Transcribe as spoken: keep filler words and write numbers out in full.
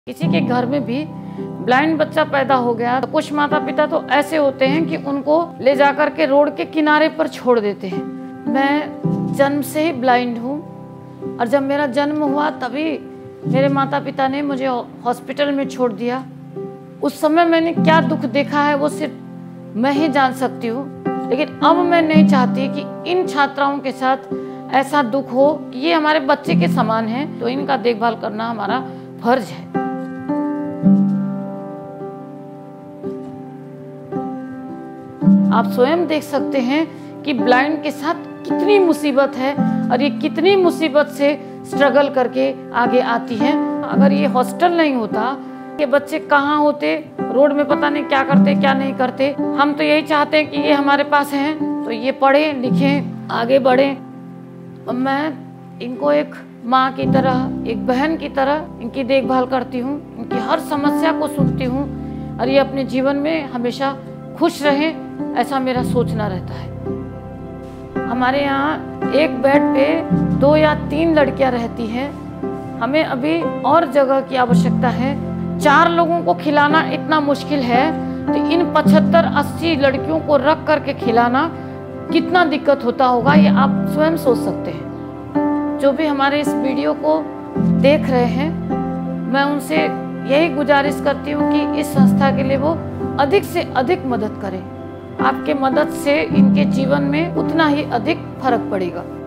किसी के घर में भी ब्लाइंड बच्चा पैदा हो गया तो कुछ माता पिता तो ऐसे होते हैं कि उनको ले जाकर के रोड के किनारे पर छोड़ देते हैं। मैं जन्म से ही ब्लाइंड हूँ और जब मेरा जन्म हुआ तभी मेरे माता पिता ने मुझे हॉस्पिटल में छोड़ दिया। उस समय मैंने क्या दुख देखा है वो सिर्फ मैं ही जान सकती हूँ, लेकिन अब मैं नहीं चाहती कि इन छात्राओं के साथ ऐसा दुख हो कि ये हमारे बच्चे के समान हैं, तो इनका देखभाल करना हमारा फर्ज है। आप स्वयं देख सकते हैं कि ब्लाइंड के साथ कितनी मुसीबत है और ये कितनी मुसीबत से स्ट्रगल करके आगे आती है। अगर ये हॉस्टल नहीं होता, ये बच्चे कहाँ होते, रोड में पता नहीं क्या करते क्या नहीं करते। हम तो यही चाहते हैं कि ये हमारे पास हैं तो ये पढ़ें लिखें आगे बढ़ें। मैं इनको एक माँ की तरह, एक बहन की तरह इनकी देखभाल करती हूँ, इनकी हर समस्या को सुनती हूँ और ये अपने जीवन में हमेशा खुश रहें, ऐसा मेरा सोचना रहता है। हमारे यहाँ एक बेड पे दो या तीन लड़कियाँ रहती हैं। हमें अभी और जगह की आवश्यकता है। चार लोगों को खिलाना इतना मुश्किल है तो इन पचहत्तर अस्सी लड़कियों को रख करके खिलाना कितना दिक्कत होता होगा, ये आप स्वयं सोच सकते हैं। जो भी हमारे इस वीडियो को देख रहे हैं, मैं उनसे यही गुजारिश करती हूँ कि इस संस्था के लिए वो अधिक से अधिक मदद करें। आपके मदद से इनके जीवन में उतना ही अधिक फर्क पड़ेगा।